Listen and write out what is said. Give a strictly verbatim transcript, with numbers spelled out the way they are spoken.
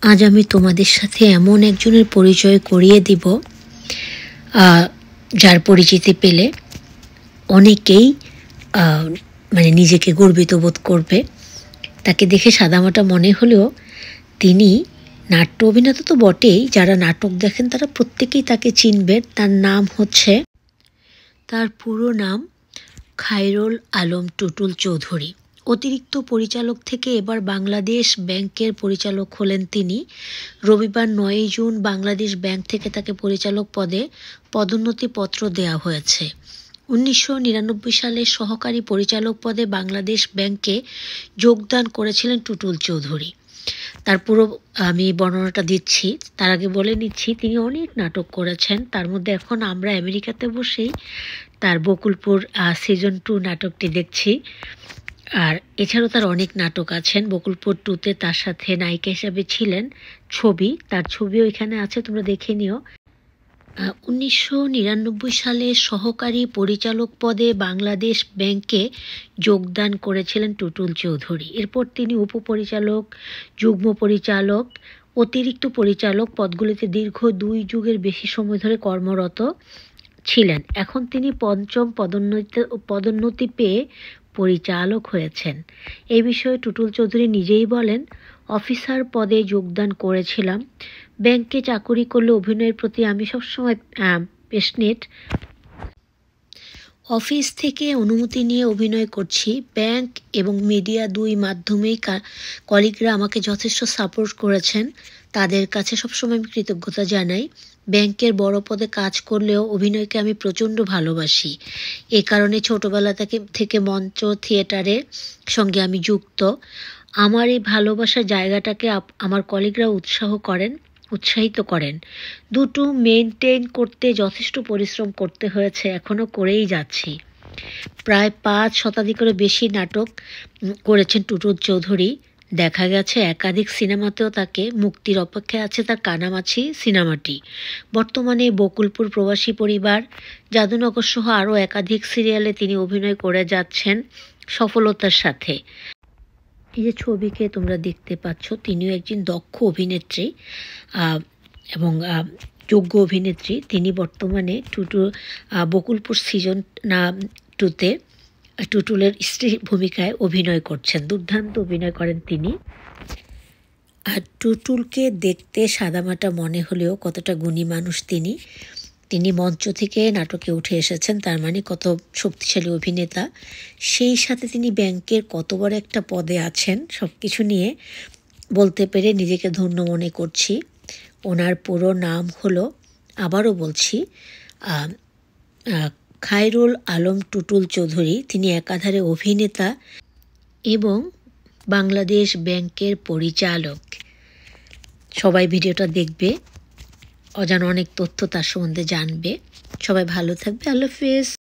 আজ আমি তোমাদের সাথে এমন একজনের পরিচয় করিয়ে দিব যার পরিচিতি পেলে অনেকেই মানে নিজেকে গর্বিত বোধ করবে। তাকে দেখে সাদামাটা মনে হলেও তিনি নাট্য অভিনেতা তো বটেই, যারা নাটক দেখেন তারা প্রত্যেকেই তাকে চিনবেন। তার নাম হচ্ছে, তার পুরো নাম খায়রুল আলম টুটুল চৌধুরী। অতিরিক্ত পরিচালক থেকে এবার বাংলাদেশ ব্যাংকের পরিচালক হলেন তিনি। রবিবার নয়ই জুন বাংলাদেশ ব্যাংক থেকে তাকে পরিচালক পদে পদোন্নতিপত্র দেওয়া হয়েছে। উনিশশো নিরানব্বই সালে সহকারী পরিচালক পদে বাংলাদেশ ব্যাংকে যোগদান করেছিলেন টুটুল চৌধুরী। তার পুরো আমি বর্ণনাটা দিচ্ছি, তার আগে বলে নিচ্ছি তিনি অনেক নাটক করেছেন। তার মধ্যে এখন আমরা আমেরিকাতে বসেই তার বকুলপুর সিজন টু নাটকটি দেখছি। আর এছাড়াও তার অনেক নাটক আছেন। বকুলপুর টুতে তার সাথে নায়িকা হিসাবে ছিলেন ছবি, তার ছবিও এখানে আছে, তোমরা দেখে নিও। উনিশশো নিরানব্বই সালে সহকারী পরিচালক পদে বাংলাদেশ ব্যাংকে যোগদান করেছিলেন টুটুল চৌধুরী। এরপর তিনি উপপরিচালক, যুগ্ম পরিচালক, অতিরিক্ত পরিচালক পদগুলিতে দীর্ঘ দুই যুগের বেশি সময় ধরে কর্মরত ছিলেন। এখন তিনি পঞ্চম পদোন্নতি পদোন্নতি পেয়ে পরিচালক হয়েছেন। এই বিষয়ে টুটুল চৌধুরী নিজেই বলেন, অফিসার পদে যোগদান করেছিলাম। ব্যাংকে চাকুরি করলে অভিনয়ের প্রতি আমি সবসময় প্যাশনেট। অফিস থেকে অনুমতি নিয়ে অভিনয় করছি। ব্যাংক এবং মিডিয়া দুই মাধ্যমেই কলিগরা আমাকে যথেষ্ট সাপোর্ট করেছেন, তাদের কাছে সবসময় আমি কৃতজ্ঞতা জানাই। ব্যাংকের বড় পদে কাজ করলেও অভিনয়কে আমি প্রচণ্ড ভালোবাসি। এ কারণে ছোটোবেলা থেকে থেকে মঞ্চ থিয়েটারের সঙ্গে আমি যুক্ত। আমার এই ভালোবাসার জায়গাটাকে আমার কলিগরা উৎসাহ করেন উৎসাহিত করেন। দুটো মেনটেন করতে যথেষ্ট পরিশ্রম করতে হয়েছে, এখনও করেই যাচ্ছি। প্রায় পাঁচ শতাধিকেরও বেশি নাটক করেছেন টুটুল চৌধুরী। দেখা গেছে একাধিক সিনেমাতেও তাকে মুক্তির অপেক্ষায় আছে তার কানামাছি সিনেমাটি। বর্তমানে বকুলপুর, প্রবাসী পরিবার, জাদুনগর সহ আরও একাধিক সিরিয়ালে তিনি অভিনয় করে যাচ্ছেন সফলতার সাথে। এই যে ছবিকে তোমরা দেখতে পাচ্ছ, তিনিও একজন দক্ষ অভিনেত্রী এবং যোগ্য অভিনেত্রী। তিনি বর্তমানে টুটু বকুলপুর সিজন না টুতে টুটুলের স্ত্রীর ভূমিকায় অভিনয় করছেন। দুর্দান্ত অভিনয় করেন তিনি। আর টুটুলকে দেখতে সাদামাটা মনে হলেও কতটা গুণী মানুষ তিনি। তিনি মঞ্চ থেকে নাটকে উঠে এসেছেন, তার মানে কত শক্তিশালী অভিনেতা। সেই সাথে তিনি ব্যাংকের কত বড় একটা পদে আছেন, সব কিছু নিয়ে বলতে পেরে নিজেকে ধন্য মনে করছি। ওনার পুরো নাম হলো, আবারও বলছি, খায়রুল আলম টুটুল চৌধুরী। তিনি একাধারে অভিনেতা এবং বাংলাদেশ ব্যাংকের পরিচালক। সবাই ভিডিওটা দেখবে, অজানা অনেক তথ্য তার সম্বন্ধে জানবে। সবাই ভালো থাকবে। আল্লাহ হাফেজ।